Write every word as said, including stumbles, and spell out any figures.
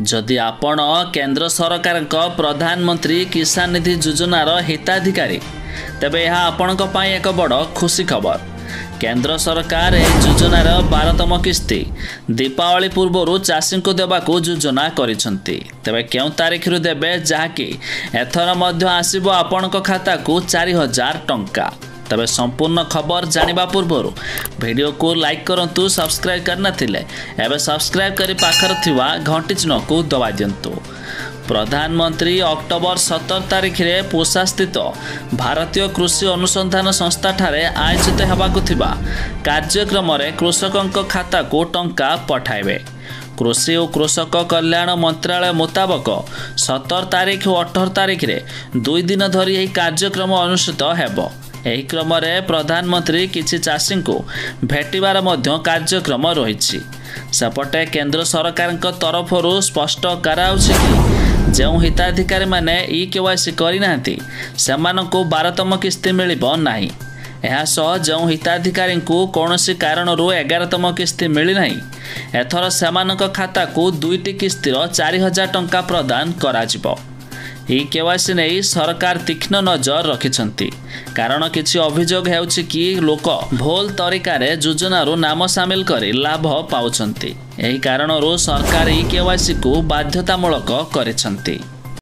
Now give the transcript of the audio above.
जदि आपण केंद्र सरकार प्रधानमंत्री किसान निधि योजनार हिताधिकारी तेबे यह आपणक पई एक बड़ खुशी खबर। केंद्र सरकार यह योजनार बारतम किस्ती दीपावली पूर्व चाषी को देवाकू योजना करिसंती। तेबे केउ तारीख रु देबे जहाँकि एथर मध्य आसीबो आपणक खाता को चार हजार टंका। तबे संपूर्ण खबर जानिबा पूर्व वीडियो को लाइक करंतु, सब्सक्राइब करना थिले एबे सब्सक्राइब करी पाखर थिवा घंटी चिन्ह को दबा दियंतु। प्रधानमंत्री अक्टोबर सतर तारिख रे पूसा स्थित भारतीय कृषि अनुसंधान संस्था ठारे आयोजित हेबाकु थिबा कार्यक्रम रे कृषकक खाता को टंका पठाइबे। कृषि और कृषक कल्याण मंत्रालय मुताबक सतर तारिख और अठर तारिख रे दुई दिन धरी यह कार्यक्रम अनुष्ठित हेबो। एही क्रम रे प्रधानमंत्री किछि चाषी को भेटिबार मध्य कार्यक्रम रही। सेपटे केंद्र सरकार तरफरु स्पष्ट कराउछि कि जो हिताधिकारी माने ई केवाईसी करिनांती सेमानकु बारतम किस्ती मिलिबो नाही। एहा सह जो हिताधिकारी को कौनसी कारणरू एगारतम किस्ती मिली नाही एथर सेमानक खाता को दुईटी किस्तीर चार हजार टंका प्रदान कराजिबो। ई केवाईसी नहीं सरकार तीक्ष्ण नजर रखिछंती कारण किछि अभियोग हेउछि कि लोक भोल तरीका रे योजनारू नाम सामिल करी लाभ पाउछंती। एही कारणरू सरकार ई केवाईसी को बाध्यतामूलक करिछंती।